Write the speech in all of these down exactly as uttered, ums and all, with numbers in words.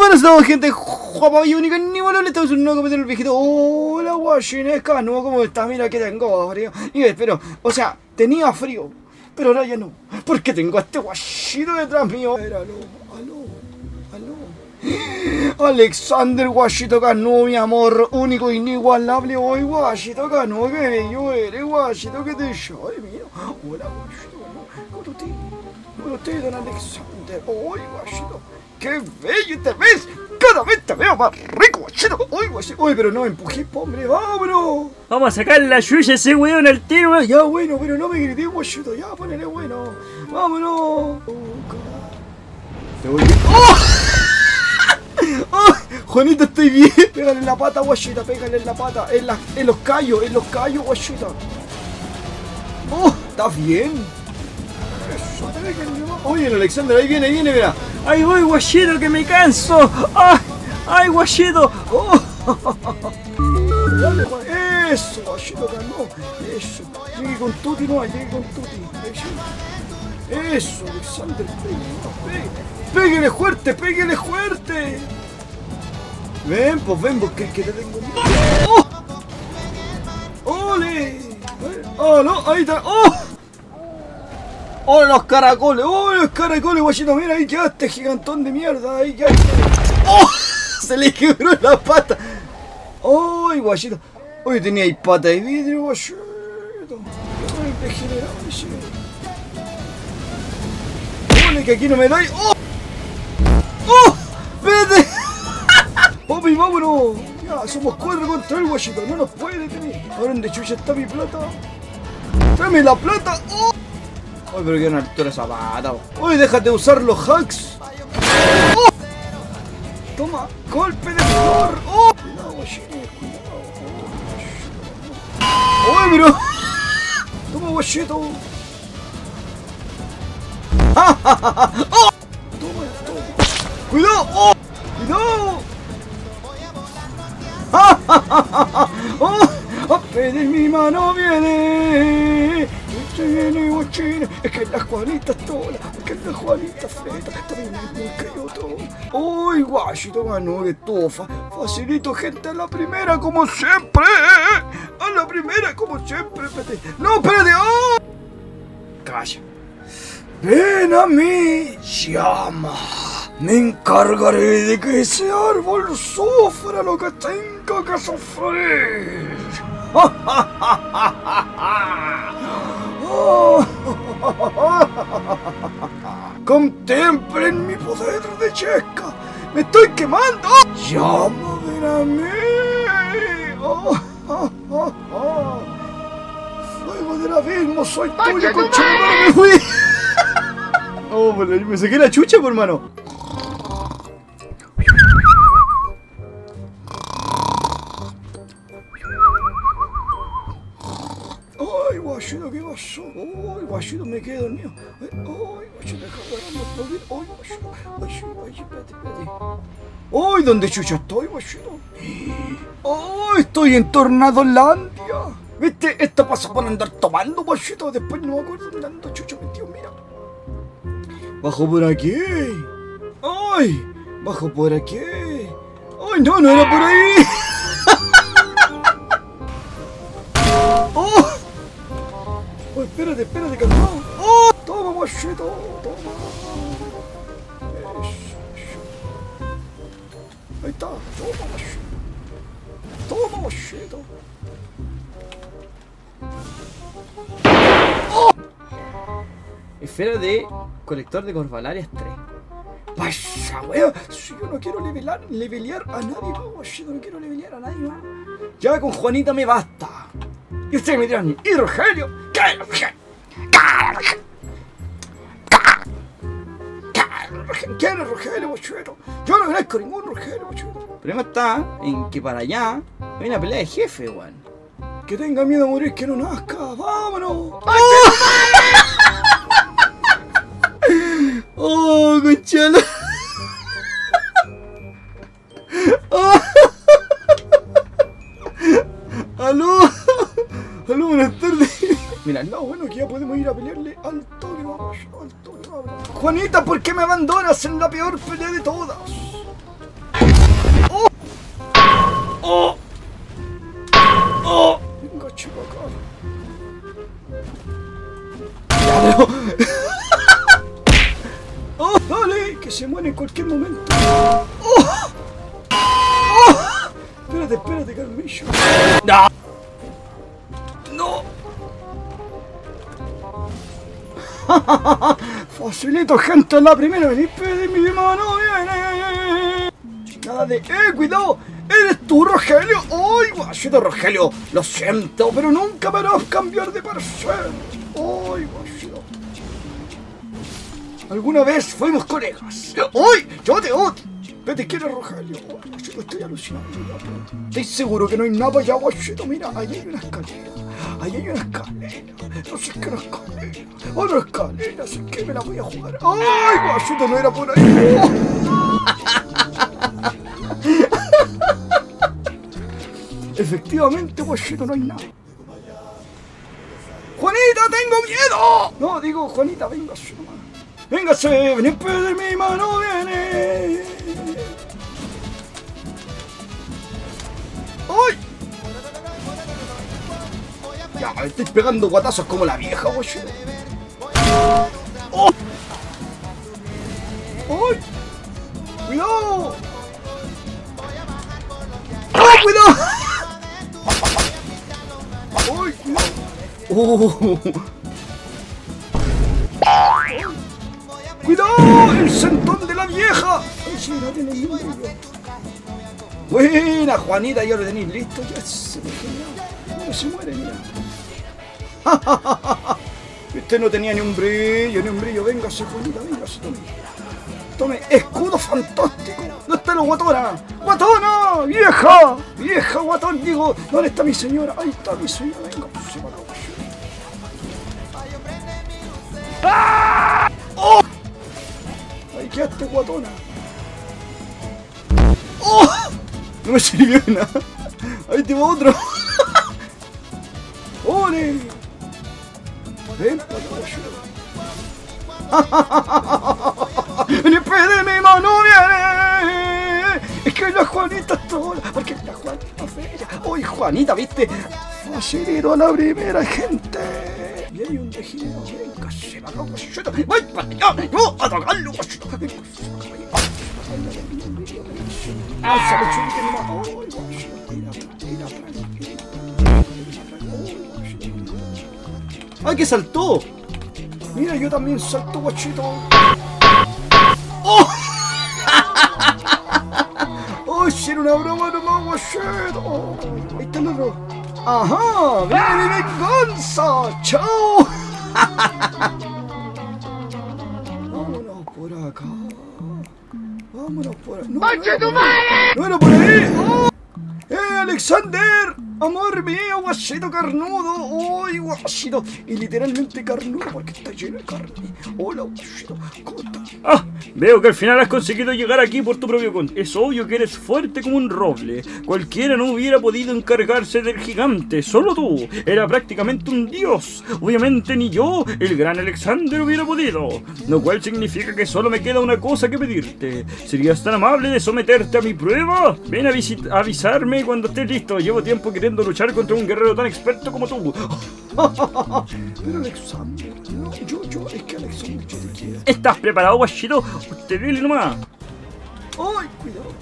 Bueno, estamos gente guapa y única, ni bueno, le estamos en un nuevo capítulo del viejito. Hola, guachinesca, no, ¿cómo estás? Mira que tengo frío. Y espero, o sea, tenía frío, pero ahora ya no, porque tengo a este guachito detrás mío. A ver, aló, aló, aló. Alexander Guachito Cano, mi amor, único, inigualable. Hoy, Guachito Cano, que bello eres, Guachito, que te llore, mira. Hola, Guachito Cano, con usted, con usted, don Alexander. Hoy, Guachito, qué bello te ves. Cada vez te veo más rico, Guachito. Uy, Guachito, uy, pero no me empujé, hombre, vámonos. Vamos a sacar la chucha ese weón al tiro, weón. Ya, bueno, pero no me grité, Guachito, ya, ponele bueno. Vámonos. Oh, te voy bien. ¡Oh! ¡Oh! Juanita, estoy bien. Pégale en la pata, Guachita, pégale en la pata. En, la, en los callos, en los callos, Guachita. ¡Oh! ¿Estás bien? Eso, pégale. Oye, el Alexander, ahí viene, ahí viene, mira. ¡Ay, voy, Guachito, que me canso! ¡Ay, ay, Guachito! ¡Oh! Dale, Juan. Eso, Guachito, ganó. Eso. Llegue con Tuti, no, llegue con Tuti. Eso, Eso Alexander, pégale. Pégale fuerte, pégale fuerte. Ven, pues ven, porque es que te tengo miedo. ¡Oh! ¡Ole! ¡Oh, no! ¡Ahí está! ¡Oh! ¡Oh, los caracoles! ¡Oh, los caracoles, Guachito! Mira, ahí quedaste, gigantón de mierda. Ahí quedaste. ¡Oh! Se le quebró la pata. ¡Oh, Guachito! Hoy tenía ahí pata de vidrio, Guachito. ¡Ay, degenerado, ese! ¡Ole, que aquí no me doy! ¡Oh! ¡Oh! ¡Vete! ¡Papi, vámonos! Ya, somos cuatro contra el Guachito, no nos puede detener. ¿A dónde chucha está mi plata? ¡Tráeme la plata! ¡Oh! ¡Ay, pero que una altura esa pata! ¡Uy, déjate usar los hacks! ¡Oh! ¡Toma! ¡Golpe de flor! ¡Oh! Cuidado, Guachito, cuidado. ¡Uy, pero! ¡Toma, Guachito! ¡Ja, ja, ja, ja! ¡Oh! ¡Toma esto! ¡Cuidado! ¡Oh! ¡Cuidado! ¡Ja, ja, ja, ja! ¡Oh! ¡A pedir mi mano viene! Viene, Guachino. Es que la Juanita tola, es que la Juanita freta, también es que yo todo. ¡Uy, Guachito ganó que todo fa facilito, gente, a la primera como siempre! ¡A la primera como siempre! Espérate. ¡No, espérate! ¡Oh! ¡Calla! ¡Ven a mí! ¡Llama! Me encargaré de que ese árbol sufra lo que tenga que sufrir. Contemplen mi poder de Chesca. Me estoy quemando. Llama, ven a mí. Oh, oh, oh, oh. Fuego del abismo, soy tuyo, concha de madre, me fui. Oh, me saqué la chucha, por hermano. Ay, Guachito, ¿qué pasó? Ay, Guachito, me quedé dormido. Ay, Guachito, deja de agarrarme. Ay, Guachito, Guachito, ay, espérate, espérate. Ay, ¿dónde chucha estoy, Guachito? Ay, estoy en Tornadolandia. ¿Viste? Esto pasa por andar tomando, Guachito. Después no me acuerdo dónde ando chucha metido, mira. Bajo por aquí. Ay, bajo por aquí. Ay, no, no era por ahí. Oh, oh, espérate, espérate, calmado. Oh, toma, Guachito, toma. Eso, eso. Ahí está, toma, Guachito. Toma, Guachito. Oh. Esfera de colector de Corvalarias tres. ¡Vaya, wea! Si yo no quiero levelar, levelear a nadie, no, Guachito, no quiero levelear a nadie más. Ya con Juanita me basta. Y ustedes me dirán, ¿y Rogelio? ¿Qué es Rogelio? ¿Quién es Rogelio, Guachito? Yo no conozco ningún Rogelio, Guachito. El problema está en que para allá hay una pelea de jefe, weón. Que tenga miedo a morir, que no nazca. ¡Vámonos! ¡Ay, ¡oh, conchalo! ¡Oh! ¡Aló! ¡Aló, buenas tardes! Mira, no, bueno, que ya podemos ir a pelearle al toque, vamos, al toque, vamos. Juanita, ¿por qué me abandonas en la peor pelea de todas? en cualquier momento. ¡Oh! ¡Oh! Espérate, espérate, Carmillo. ¡No! ¡No! Facilito, gente, en la primera. Vení, pede mi mano, viene. Nada de. ¡Eh, cuidado! ¡Eres tú, Rogelio! ¡Ay, guachito, Rogelio! Lo siento, pero nunca me harás cambiar de parecer. ¡Ay, guachito! Alguna vez fuimos colegas. ¡Ay! ¡Yo te odio! Vete, ¿quién es Rogelio? Oh, guachito, estoy alucinando. Estoy seguro que no hay nada allá, guachito. Mira, ahí hay una escalera. Ahí hay una escalera. No sé qué es una escalera. Otra escalera, así que me la voy a jugar. ¡Ay, guachito, no era por ahí! ¡Oh! Efectivamente, guachito, no hay nada. ¡Juanita, tengo miedo! No, digo, Juanita, véngase nomás. Véngase, ven de mi mano, viene. ¡Ay! Ya, me estoy pegando guatazos como la vieja, guachito. ¡Oh! ¡Ay! ¡Cuidado! ¡Oh, cuidado! ¡Ay, cuidado! ¡Oh! ¡Cuidado! ¡El sentón de la vieja! ¡Ay, sí, no tiene ni un brillo! Buena, Juanita, ya lo tenéis listo. Ya se me genial. No se muere, mira. Este no tenía ni un brillo, ni un brillo. Véngase, Juanita, véngase, tome. Tome, escudo fantástico. ¿Dónde está la guatona? ¡Guatona! ¡Vieja! ¡Vieja guatón! Digo, ¿dónde está mi señora? Ahí está mi señora. Venga, se me acabó. ¡Ah! ¡Oh! Ahí quedaste, guatona. ¡Oh! No me sirvió nada. Ahí te va otro. ¡Ole! Ven, para ¡Ni pede mi mano, viene! Es que la Juanita está sola, porque la Juanita fea. ¡Uy, Juanita, viste! Facilito a la primera, gente. Y hay un tejido. Venga, se va a guachito. ¡Voy para allá! ¡Yo a tocarlo, guachito! ¡Venga, se va a caer! ¡Ah, se me chulique nomás! ¡Uy, guachito! ¡Mira, mira, mira! ¡Ay, que saltó! Mira, yo también salto, guachito. ¡Oh! ¡Oh, si era una broma nomás, guachito! Oh, ahí está el otro. ¡Ajá! ¡Viene mi venganza! ¡Chao! Vámonos por acá. Vámonos por acá. ¡No, no, no era por ahí! ¡Oh! ¡Eh, Alexander! ¡Amor mío, guachito carnudo! ¡Uy, guachito! Y literalmente carnudo porque está lleno de carne. Hola, guachito. ¿Cómo estás? Ah, veo que al final has conseguido llegar aquí por tu propio cuenta. Es obvio que eres fuerte como un roble. Cualquiera no hubiera podido encargarse del gigante. Solo tú. Era prácticamente un dios. Obviamente ni yo, el gran Alexander, hubiera podido. Lo cual significa que solo me queda una cosa que pedirte. ¿Serías tan amable de someterte a mi prueba? Ven a, a avisarme cuando estés listo. Llevo tiempo queriendo luchar contra un guerrero tan experto como tú. Pero Alexander, no, yo, yo, es que Alexander, yo te quiero. ¿Estás preparado, guachito? Usted dile nomás. ¡Ay, cuidado!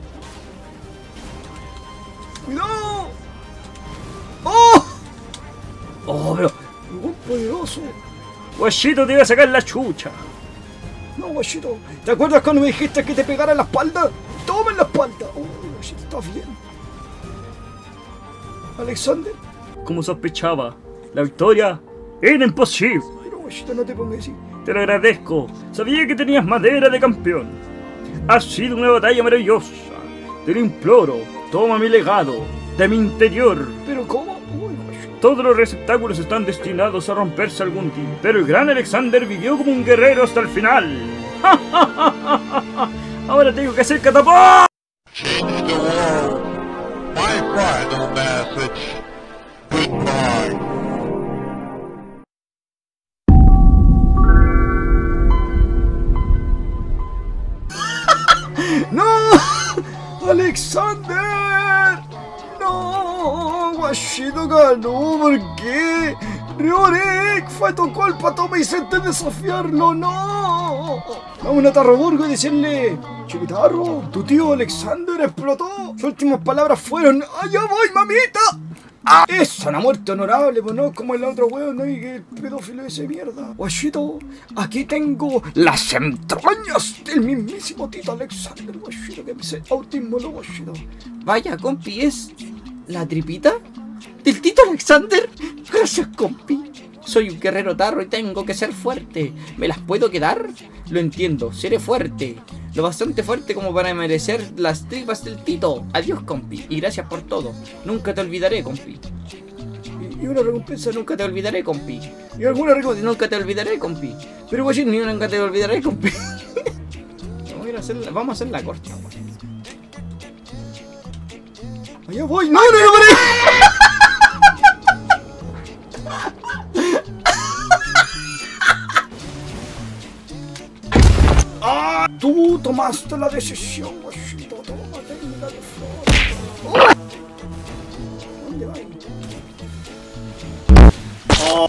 ¡Cuidado! ¡Oh! Oh, pero... ¡Muy poderoso! Guachito, te voy a sacar la chucha. No, guachito, ¿te acuerdas cuando me dijiste que te pegara en la espalda? ¡Toma en la espalda! ¡Oh, guachito, estás bien! Alexander. Como sospechaba, la victoria era imposible. Pero, guachito, no te pongas así. Te lo agradezco. Sabía que tenías madera de campeón. Ha sido una batalla maravillosa. Te lo imploro. Toma mi legado de mi interior. ¿Pero cómo? Uy, guachito. Todos los receptáculos están destinados a romperse algún día. Pero el gran Alexander vivió como un guerrero hasta el final. Ahora tengo que hacer catapult. Change the world. My final message. Goodbye. ¡No! ¡Alexander! ¡No! Guachito ganó, ¿por qué? Riorik, fue tu culpa, tú me hiciste desafiarlo, no. Vamos a Tarroburgo y decirle, Chiquitarro, tu tío Alexander explotó. Sus últimas palabras fueron, ¡allá voy, mamita! Ah, es una muerte honorable, pues no como el otro weón, ¿no? Y que el pedófilo ese mierda. Guachito, aquí tengo las entrañas del mismísimo Tito Alexander, guachito, que me dice autismo, lo guachito. Vaya, compi, ¿es la tripita del Tito Alexander? Gracias, compi. Soy un guerrero tarro y tengo que ser fuerte. ¿Me las puedo quedar? Lo entiendo, seré fuerte. Lo bastante fuerte como para merecer las tripas del Tito. Adiós, compi, y gracias por todo. Nunca te olvidaré, compi. Y una recompensa, Nunca te olvidaré, compi. y alguna recompensa. Nunca te olvidaré, compi. Pero guachín, ni nunca te olvidaré, compi. Vamos a, ir a hacer la, vamos a hacer la corta, weón. Allá voy, no, no, no, no. ¡Ah! Tú tomaste la decisión, guachito, tómate la de flor. ¿Dónde va? ¡Oh!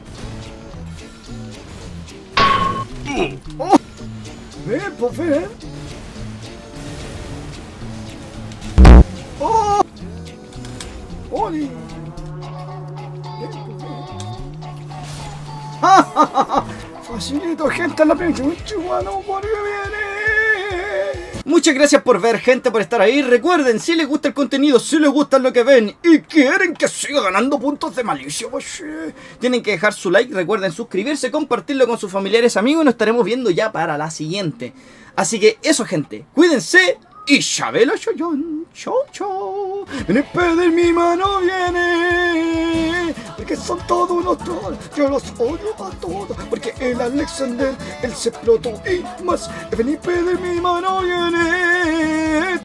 ¡Oh! Ve, pues ve. ¡Oh! ¡Oli! ¡Ja, ja, ja, ja! Facilito, gente, la pinche chihuano, porque viene. Muchas gracias por ver, gente, por estar ahí. Recuerden, si les gusta el contenido, si les gusta lo que ven Y quieren que siga ganando puntos de malicia, pues. tienen que dejar su like. Recuerden suscribirse, compartirlo con sus familiares, amigos. Y nos estaremos viendo ya para la siguiente. Así que eso, gente, cuídense. Y Chabelo Choyón. Chau, chau. En el pie de mi mano viene, porque son todos unos trolls, yo los odio a todos, porque el Alexander, él se explotó y más, en el pie de mi mano viene.